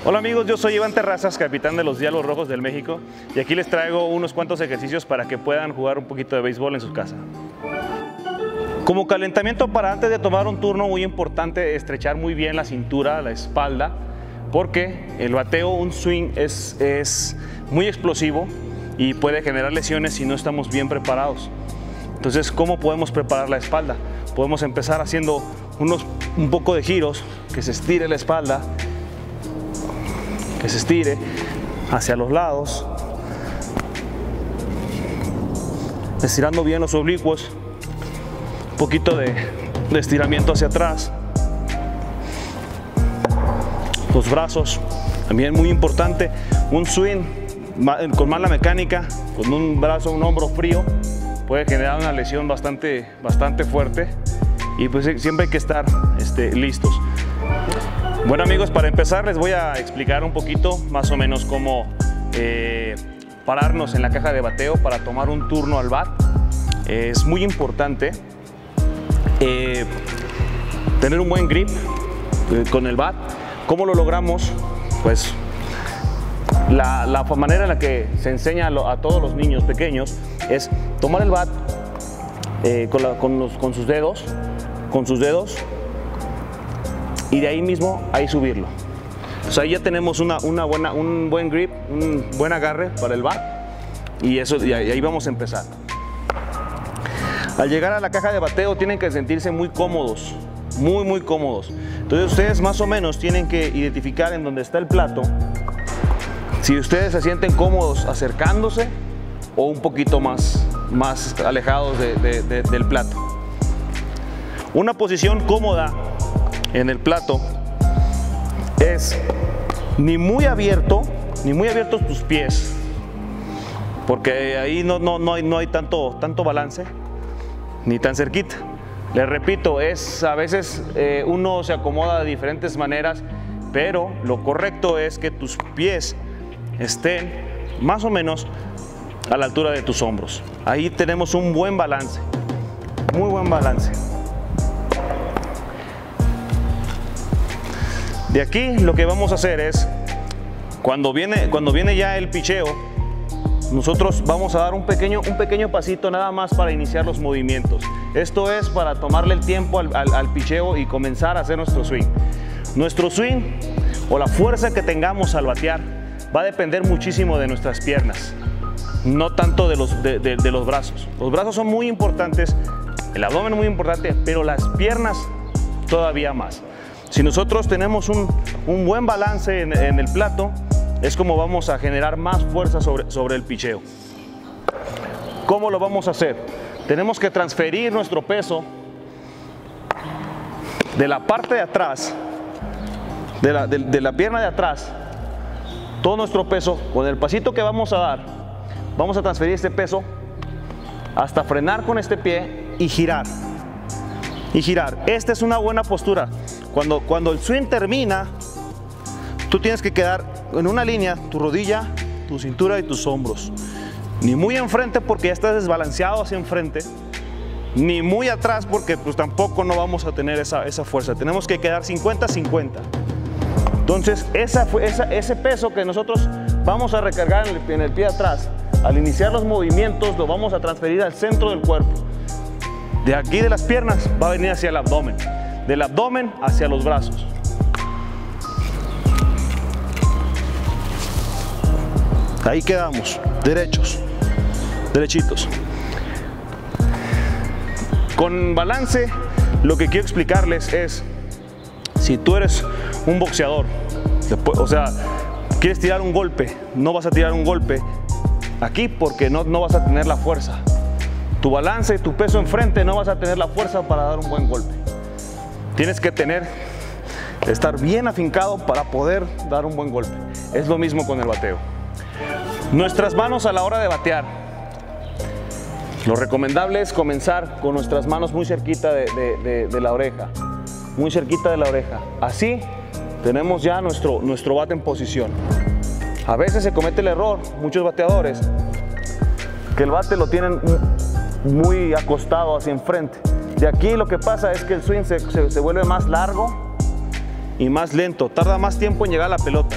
Hola amigos, yo soy Iván Terrazas, capitán de los Diablos Rojos del México, y aquí les traigo unos cuantos ejercicios para que puedan jugar un poquito de béisbol en su casa. Como calentamiento para antes de tomar un turno, muy importante estrechar muy bien la cintura, la espalda, porque el bateo, un swing es muy explosivo y puede generar lesiones si no estamos bien preparados. Entonces, ¿cómo podemos preparar la espalda? Podemos empezar haciendo un poco de giros, que se estire la espalda, que se estire hacia los lados, estirando bien los oblicuos, un poquito de estiramiento hacia atrás, los brazos, también muy importante, un swing con mala mecánica, con un brazo, un hombro frío, puede generar una lesión bastante fuerte, y pues siempre hay que estar listos. Bueno amigos, para empezar les voy a explicar un poquito más o menos cómo pararnos en la caja de bateo para tomar un turno al bat. Es muy importante tener un buen grip con el bat. ¿Cómo lo logramos? Pues la manera en la que se enseña a todos los niños pequeños es tomar el bat con sus dedos, y de ahí mismo subirlo. Entonces ahí ya tenemos un buen grip, un buen agarre para el bat, y ahí vamos a empezar. Al llegar a la caja de bateo tienen que sentirse muy cómodos, muy cómodos. Entonces ustedes más o menos tienen que identificar en dónde está el plato, si ustedes se sienten cómodos acercándose o un poquito más alejados del plato. Una posición cómoda en el plato es ni muy abiertos tus pies, porque ahí no hay tanto balance, ni tan cerquita. Les repito, a veces uno se acomoda de diferentes maneras, pero lo correcto es que tus pies estén más o menos a la altura de tus hombros. Ahí tenemos un buen balance, muy buen balance. De aquí lo que vamos a hacer es, cuando viene ya el picheo, nosotros vamos a dar un pequeño pasito nada más para iniciar los movimientos. Esto es para tomarle el tiempo al picheo y comenzar a hacer nuestro swing. Nuestro swing o la fuerza que tengamos al batear va a depender muchísimo de nuestras piernas, no tanto de los brazos. Los brazos son muy importantes, el abdomen es muy importante, pero las piernas todavía más. Si nosotros tenemos un buen balance en el plato, es como vamos a generar más fuerza sobre el picheo. ¿Cómo lo vamos a hacer? Tenemos que transferir nuestro peso de la parte de atrás, de la pierna de atrás, todo nuestro peso, con el pasito que vamos a dar, vamos a transferir este peso hasta frenar con este pie y girar. Esta es una buena postura. Cuando el swing termina, tú tienes que quedar en una línea, tu rodilla, tu cintura y tus hombros. Ni muy enfrente porque ya estás desbalanceado hacia enfrente, ni muy atrás porque pues tampoco no vamos a tener esa fuerza. Tenemos que quedar 50-50. Entonces ese peso que nosotros vamos a recargar en el pie de atrás, al iniciar los movimientos lo vamos a transferir al centro del cuerpo. De aquí de las piernas va a venir hacia el abdomen, del abdomen hacia los brazos. Ahí quedamos, derechitos. Con balance, lo que quiero explicarles es, si tú eres un boxeador, o sea, quieres tirar un golpe, no vas a tirar un golpe aquí porque no vas a tener la fuerza. Tu balance, tu peso enfrente, no vas a tener la fuerza para dar un buen golpe. Tienes que estar bien afincado para poder dar un buen golpe. Es lo mismo con el bateo. Nuestras manos a la hora de batear. Lo recomendable es comenzar con nuestras manos muy cerquita de la oreja. Muy cerquita de la oreja. Así tenemos ya nuestro bate en posición. A veces se comete el error, muchos bateadores, que el bate lo tienen muy acostado hacia enfrente. De aquí lo que pasa es que el swing se vuelve más largo y más lento, tarda más tiempo en llegar a la pelota.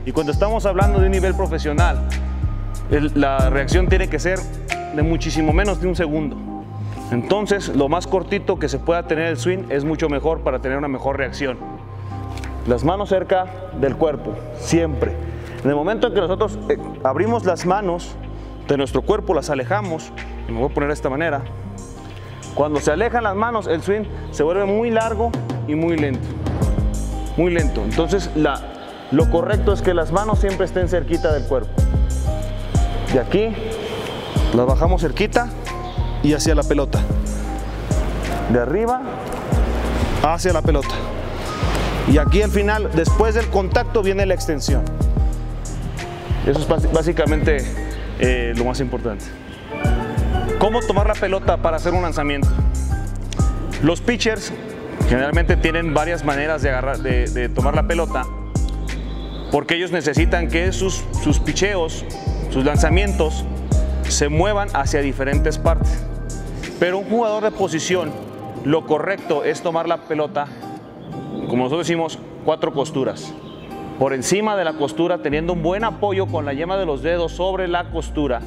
Y cuando estamos hablando de un nivel profesional, la reacción tiene que ser de muchísimo menos de un segundo. Entonces, lo más cortito que se pueda tener el swing es mucho mejor para tener una mejor reacción. Las manos cerca del cuerpo, siempre. En el momento en que nosotros abrimos las manos de nuestro cuerpo, las alejamos, y me voy a poner de esta manera. Cuando se alejan las manos, el swing se vuelve muy largo y muy lento. Muy lento. Entonces, lo correcto es que las manos siempre estén cerquita del cuerpo. De aquí, las bajamos cerquita y hacia la pelota. De arriba hacia la pelota. Y aquí al final, después del contacto, viene la extensión. Eso es básicamente lo más importante. ¿Cómo tomar la pelota para hacer un lanzamiento? Los pitchers generalmente tienen varias maneras de tomar la pelota, porque ellos necesitan que sus picheos, sus lanzamientos, se muevan hacia diferentes partes. Pero un jugador de posición, lo correcto es tomar la pelota, como nosotros decimos, 4 costuras. Por encima de la costura, teniendo un buen apoyo con la yema de los dedos sobre la costura,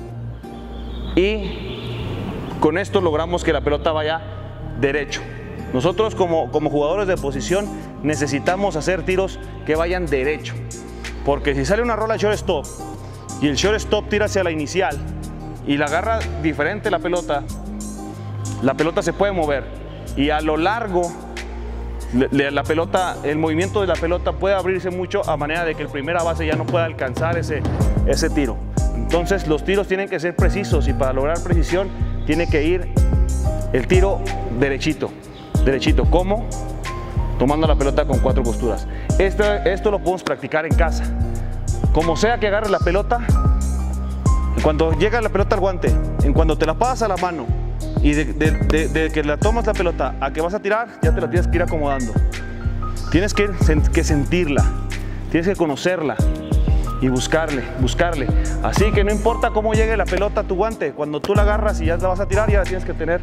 y con esto logramos que la pelota vaya derecho. Nosotros como jugadores de posición necesitamos hacer tiros que vayan derecho, porque si sale una rola shortstop y el shortstop tira hacia la inicial y la agarra diferente la pelota se puede mover, y a lo largo el movimiento de la pelota puede abrirse mucho, a manera de que el primera base ya no pueda alcanzar ese tiro. Entonces los tiros tienen que ser precisos, y para lograr precisión tiene que ir el tiro derechito. ¿Cómo? Tomando la pelota con 4 costuras. Esto lo podemos practicar en casa. Como sea que agarres la pelota, en cuanto llega la pelota al guante, en cuando te la pasas a la mano, y de que la tomas la pelota a que vas a tirar, ya te la tienes que ir acomodando. Tienes que sentirla, tienes que conocerla y buscarle. Así que no importa cómo llegue la pelota a tu guante, cuando tú la agarras y ya la vas a tirar, ya la tienes que tener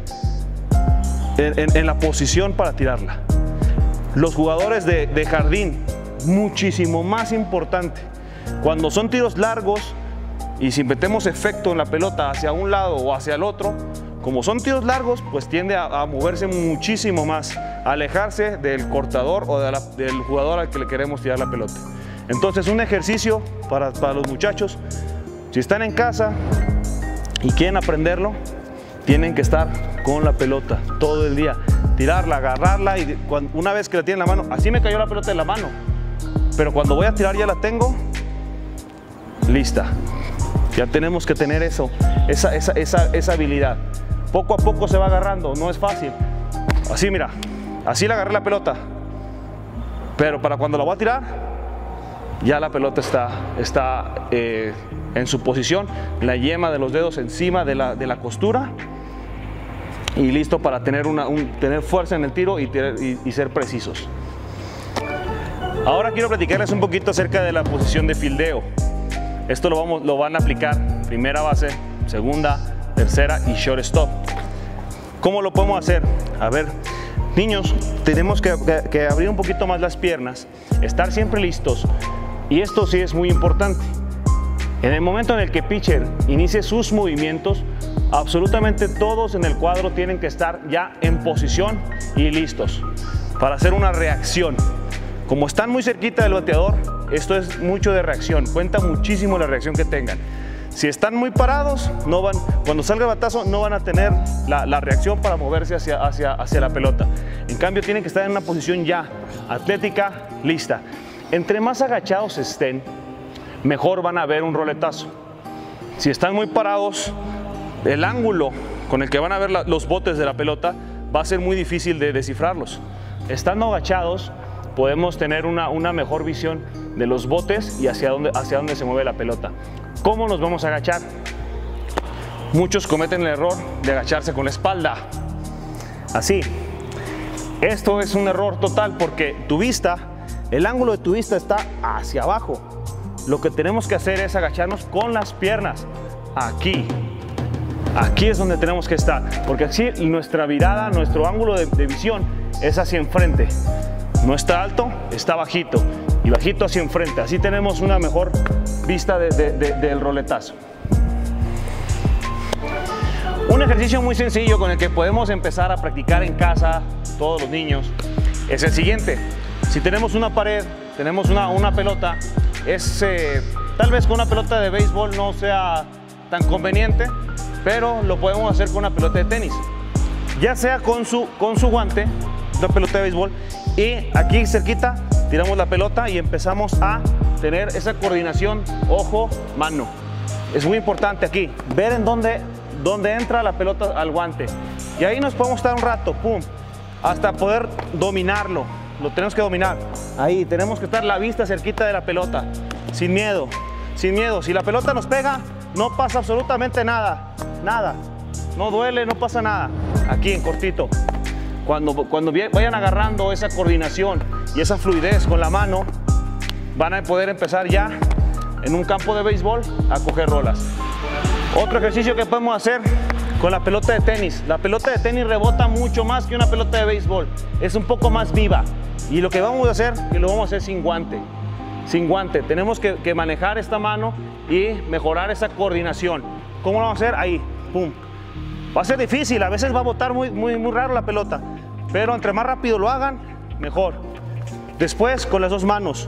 en la posición para tirarla. Los jugadores de jardín, muchísimo más importante. Cuando son tiros largos y si metemos efecto en la pelota hacia un lado o hacia el otro, como son tiros largos, pues tiende a moverse muchísimo más, a alejarse del cortador o del jugador al que le queremos tirar la pelota. Entonces, un ejercicio para los muchachos, si están en casa y quieren aprenderlo, tienen que estar con la pelota todo el día, tirarla, agarrarla, y una vez que la tienen en la mano, así me cayó la pelota en la mano, pero cuando voy a tirar ya la tengo lista. Ya tenemos que tener esa habilidad. Poco a poco se va agarrando, no es fácil. Así, mira, así le agarré la pelota, pero para cuando la voy a tirar, ya la pelota está en su posición, la yema de los dedos encima de la costura, y listo para tener fuerza en el tiro y ser precisos. Ahora quiero platicarles un poquito acerca de la posición de fildeo. Esto lo van a aplicar primera base, segunda, tercera y shortstop. ¿Cómo lo podemos hacer? A ver, niños, tenemos que abrir un poquito más las piernas, estar siempre listos, y esto sí es muy importante. En el momento en el que pitcher inicie sus movimientos, absolutamente todos en el cuadro tienen que estar ya en posición y listos para hacer una reacción. Como están muy cerquita del bateador, esto es mucho de reacción, cuenta muchísimo la reacción que tengan. Si están muy parados, cuando salga el batazo no van a tener la reacción para moverse hacia la pelota. En cambio, tienen que estar en una posición ya atlética, lista. Entre más agachados estén, mejor van a ver un roletazo. Si están muy parados, el ángulo con el que van a ver los botes de la pelota va a ser muy difícil de descifrarlos. Estando agachados, podemos tener una mejor visión de los botes y hacia dónde se mueve la pelota. ¿Cómo nos vamos a agachar? Muchos cometen el error de agacharse con la espalda. Así. Esto es un error total, porque el ángulo de tu vista está hacia abajo. Lo que tenemos que hacer es agacharnos con las piernas. Aquí. Aquí es donde tenemos que estar, porque así nuestra mirada, nuestro ángulo de visión es hacia enfrente. No está alto, está bajito. y bajito hacia enfrente. Así tenemos una mejor vista del roletazo. Un ejercicio muy sencillo con el que podemos empezar a practicar en casa todos los niños es el siguiente. Si tenemos una pared, tenemos una pelota, tal vez con una pelota de béisbol no sea tan conveniente, pero lo podemos hacer con una pelota de tenis, ya sea con su guante, una pelota de béisbol, y aquí cerquita tiramos la pelota y empezamos a tener esa coordinación ojo-mano. Es muy importante aquí ver en dónde entra la pelota al guante, y ahí nos podemos estar un rato, pum, hasta poder dominarlo. Lo tenemos que dominar. Ahí tenemos que estar la vista cerquita de la pelota, sin miedo, sin miedo. Si la pelota nos pega, no pasa absolutamente nada, nada, no duele, no pasa nada. Aquí en cortito, cuando vayan agarrando esa coordinación y esa fluidez con la mano, van a poder empezar ya en un campo de béisbol a coger rolas. Otro ejercicio que podemos hacer con la pelota de tenis. La pelota de tenis rebota mucho más que una pelota de béisbol, es un poco más viva, y lo que vamos a hacer, lo vamos a hacer sin guante. Sin guante, tenemos que manejar esta mano y mejorar esa coordinación. ¿Cómo lo vamos a hacer? Ahí, pum. Va a ser difícil, a veces va a botar muy raro la pelota, pero entre más rápido lo hagan, mejor. Después con las dos manos,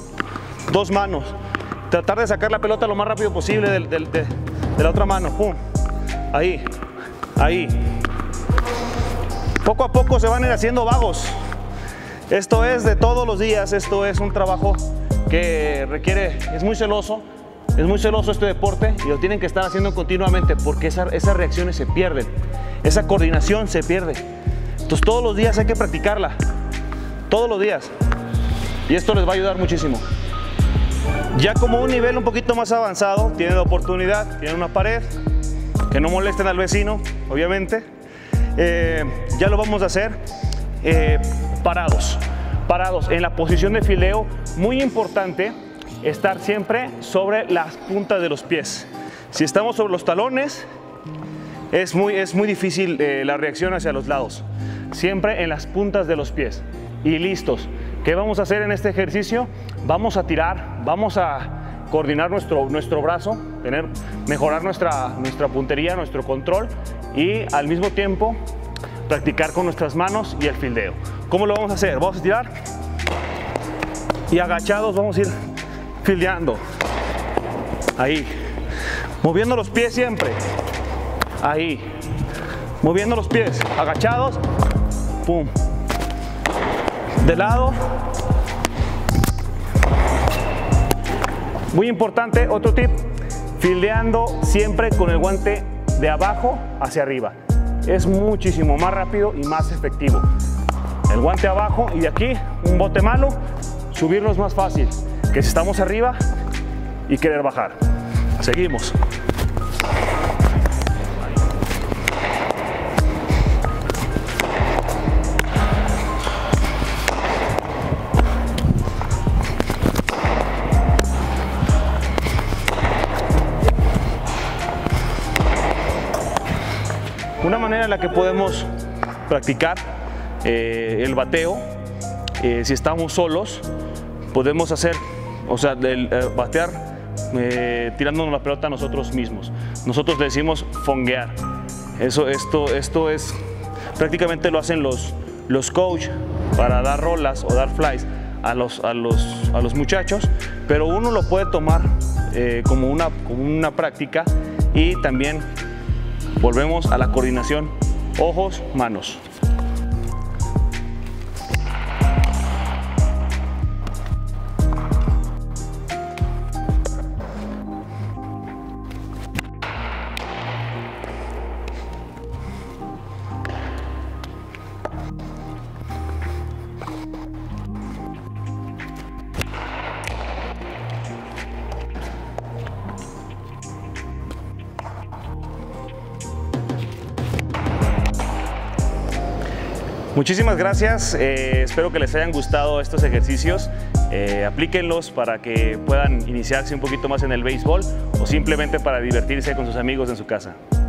tratar de sacar la pelota lo más rápido posible de la otra mano, pum. Ahí, ahí. Poco a poco se van a ir haciendo vagos. Esto es de todos los días, esto es un trabajo que requiere, es muy celoso este deporte, y lo tienen que estar haciendo continuamente, porque esas reacciones se pierden, esa coordinación se pierde. Entonces todos los días hay que practicarla, todos los días, y esto les va a ayudar muchísimo. Ya como un nivel un poquito más avanzado, tienen la oportunidad, tienen una pared, que no molesten al vecino, obviamente. Ya lo vamos a hacer parados en la posición de fildeo. Muy importante estar siempre sobre las puntas de los pies. Si estamos sobre los talones, es muy difícil la reacción hacia los lados. Siempre en las puntas de los pies. Y listos. ¿Qué vamos a hacer en este ejercicio? Vamos a tirar, vamos a coordinar nuestro brazo, mejorar nuestra puntería, nuestro control, y al mismo tiempo practicar con nuestras manos y el fildeo. ¿Cómo lo vamos a hacer? Vamos a tirar y agachados vamos a ir fildeando. Ahí, moviendo los pies siempre. Ahí, moviendo los pies, agachados, pum. De lado. Muy importante, otro tip, fildeando siempre con el guante de abajo hacia arriba. Es muchísimo más rápido y más efectivo. El guante abajo, y de aquí un bote malo, subirnos es más fácil que si estamos arriba y querer bajar. Seguimos. Una manera en la que podemos practicar el bateo, si estamos solos, podemos hacer, batear tirándonos la pelota a nosotros mismos. Nosotros le decimos fonguear. Esto es, prácticamente lo hacen los coach para dar rolas o dar flies a los muchachos, pero uno lo puede tomar como una práctica, y también volvemos a la coordinación ojos, manos. Muchísimas gracias, espero que les hayan gustado estos ejercicios, aplíquenlos para que puedan iniciarse un poquito más en el béisbol, o simplemente para divertirse con sus amigos en su casa.